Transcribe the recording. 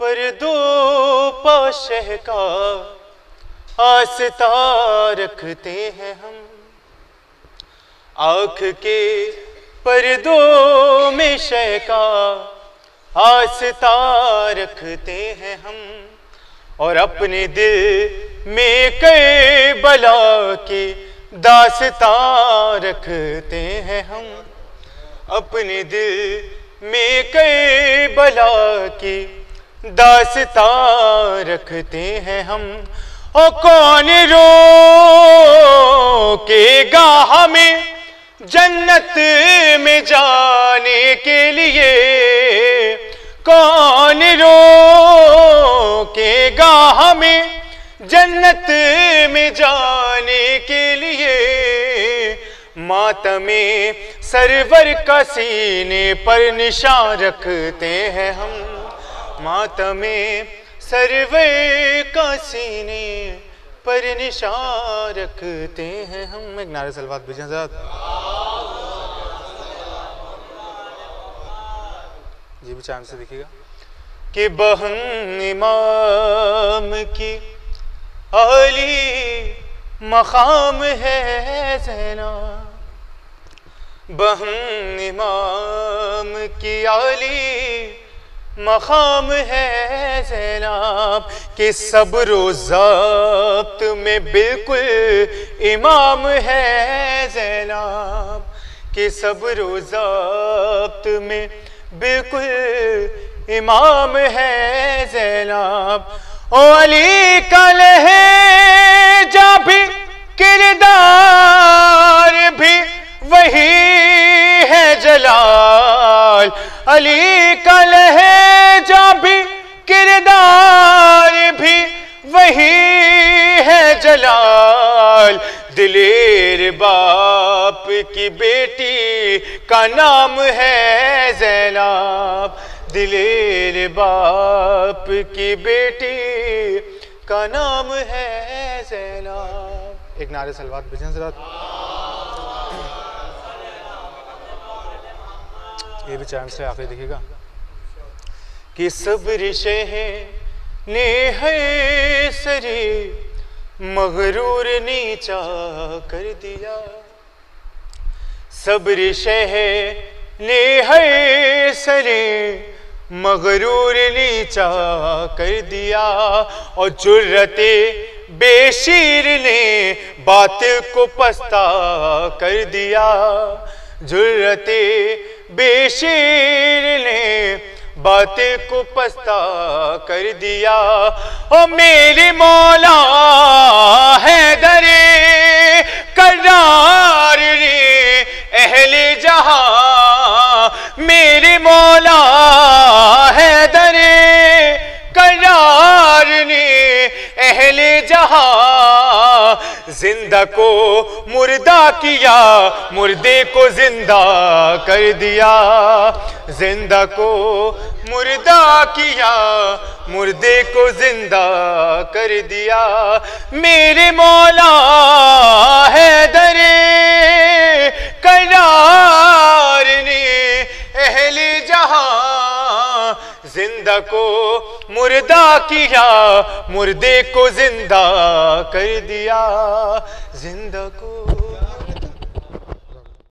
पर दो पाशह का आस्था रखते हैं हम। आँख के पर्दों में शह का आस्था रखते हैं हम, और अपने दिल में कई बला की दास्तां रखते हैं हम। अपने दिल में कई बला की दास्तां रखते हैं हम। और कौन रोकेगा हमें जन्नत में जाने के लिए, कौन रोकेगा हमें जन्नत में जाने के लिए। मातमे सरवर का सीने पर निशान रखते हैं हम। मातमे सरवर का सीने पर निशान रखते हैं हम। एक नारे सलवात भेजें ज़रा जी भी चांद से देखिएगा कि बहन इमाम की आली मकाम है ज़ैनब, बहन इमाम की आली मकाम है ज़ैनब, कि सब्र व ज़ब्त में बिल्कुल इमाम है ज़ैनब, कि सब्र व ज़ब्त में बिल्कुल इमाम है ज़ैनब। ओ अली का लहजा भी किरदार भी वही है जलाल, अली का लहजा भी किरदार भी वही है जलाल। दिलेर बाप की बेटी का नाम है ज़ैनब, दिलेर बाप की बेटी का नाम है ज़ैनब। एक नारे सलवात भेजें ज़रा, ये भी चांद से आखिर देखिएगा कि सब्र शह ने है सरे मगरूर नीचा कर दिया, सब्र शह ने है सरे मगरूर नीचा कर दिया। और जुर्रते बेशीर ने बातिल को पस्ता कर दिया, जुर्रते बेशीर ने बातिल को पस्ता कर दिया। ओ मेरे मौला है दरे करार रे अहले जहां, मेरे मौला है दरे करार ने अहले जहां। जिंदा को मुर्दा किया, मुर्दे को जिंदा कर दिया, जिंदा को मुर्दा किया, मुर्दे को जिंदा कर दिया। मेरे मौला है दरे करार ने अहले जहां, जिंदा को मुर्दा किया, मुर्दे को जिंदा कर दिया, जिंदा